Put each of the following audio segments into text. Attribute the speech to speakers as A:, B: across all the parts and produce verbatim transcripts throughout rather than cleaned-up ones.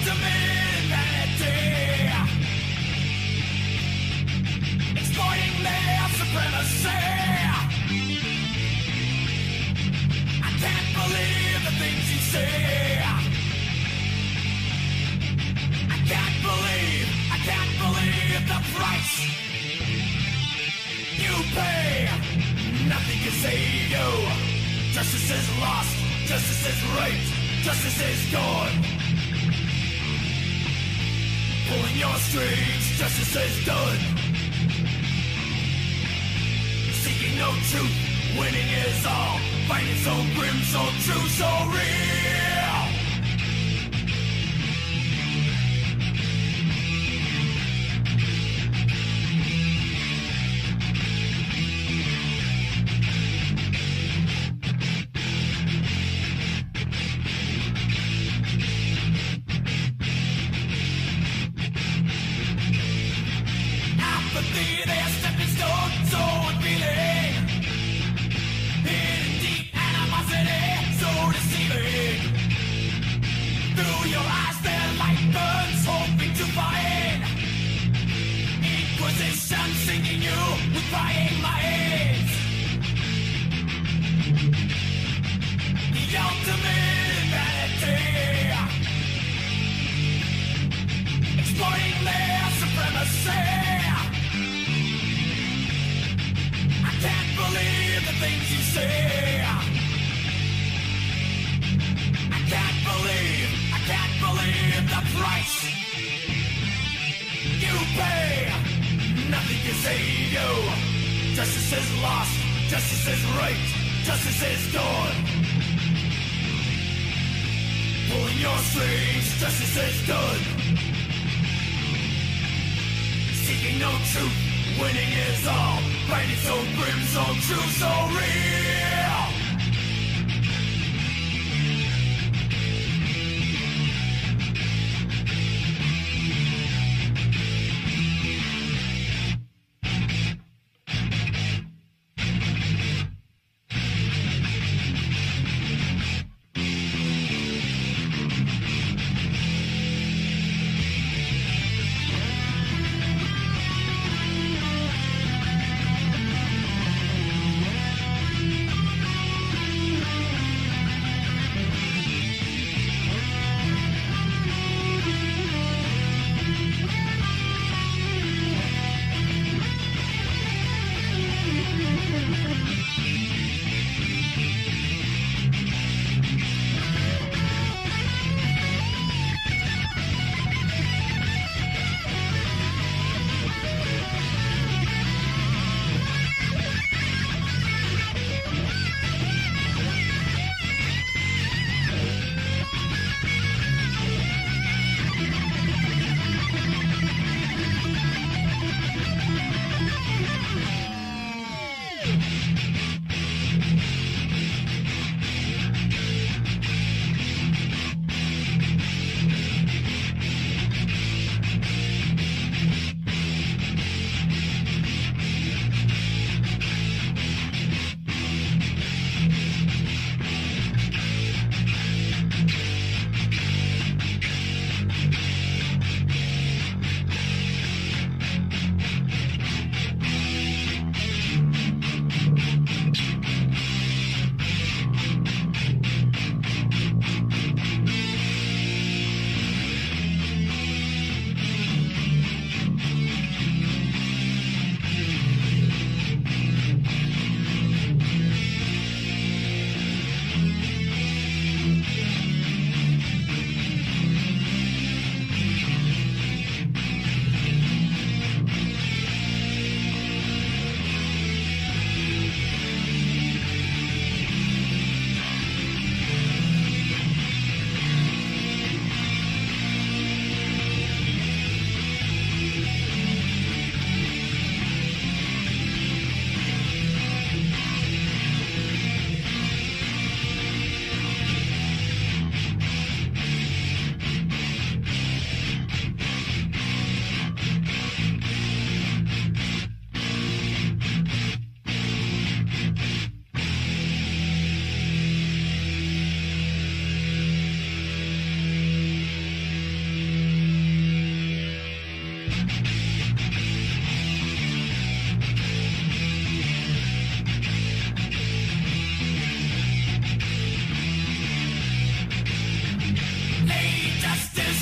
A: ultimate vanity, exploiting their supremacy. I can't believe the things you say. I can't believe, I can't believe the price you pay. Nothing can save you. Justice is lost, justice is raped, justice is gone. Pulling your strings, justice is done. Seeking no truth, winning is all. Fighting so grim, so true, so real. Apathy, they're stepping stone, so unfeeling. Hidden deep animosity, so deceiving. Through your eyes, their light burns, hoping to find Inquisition singing you with crying minds. The ultimate vanity, exploiting their supremacy. I can't believe the things you say. I can't believe, I can't believe the price you pay. Nothing can save you. Justice is lost, justice is raped, justice is gone. Pulling your strings, justice is done. Seeking no truth, winning is all. Fighting so grim, so true, so real.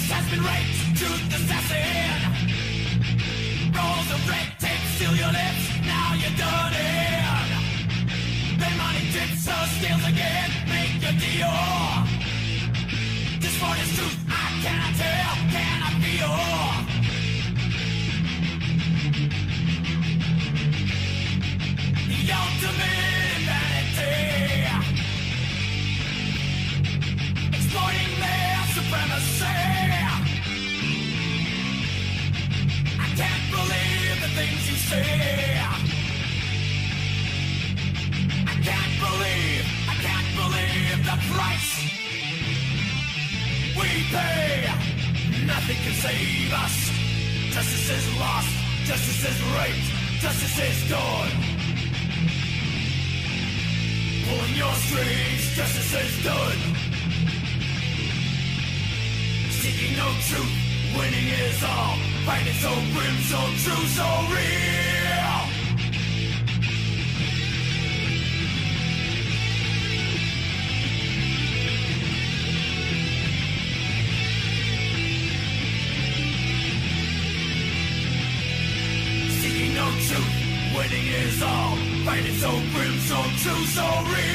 A: Justice has been raped, truth assassin. Rolls of red tape seal your lips, now you're done in. Then money tips her scales again, make a deal. This one is truth, I cannot tell, cannot feel. The ultimate vanity, exploiting their supremacy. I can't believe the things you say. I can't believe, I can't believe the price we pay. Nothing can save us. Justice is lost, justice is raped, justice is gone. Pulling your strings, justice is done. Seeking no truth, winning is all. Fighting so grim, so true, so real. Seeking no truth, winning is all. Fighting so grim, so true, so real.